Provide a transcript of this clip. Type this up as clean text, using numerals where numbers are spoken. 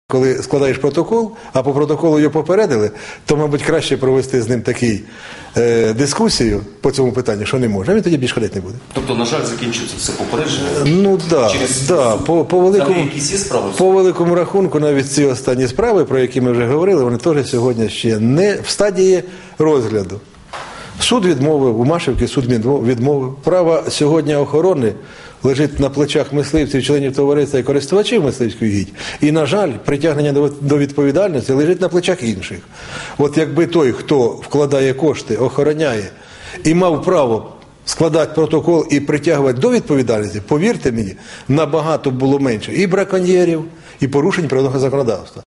Коли складаєш протокол, а по протоколу його попередили, то, мабуть, краще провести з ним таку дискусію по цьому питанню, що не може. А він тоді більше ходити не буде. Тобто, на жаль, закінчується все попередження? Ну так, да, по великому рахунку навіть ці останні справи, про які ми вже говорили, вони теж сьогодні ще не в стадії розгляду. Суд відмовив, у Машівці суд відмовив. Право сьогодні охорони лежить на плечах мисливців, членів товариства і користувачів мисливської гідь. І, на жаль, притягнення до відповідальності лежить на плечах інших. От якби той, хто вкладає кошти, охороняє і мав право складати протокол і притягувати до відповідальності, повірте мені, набагато було менше і браконьєрів, і порушень природного законодавства.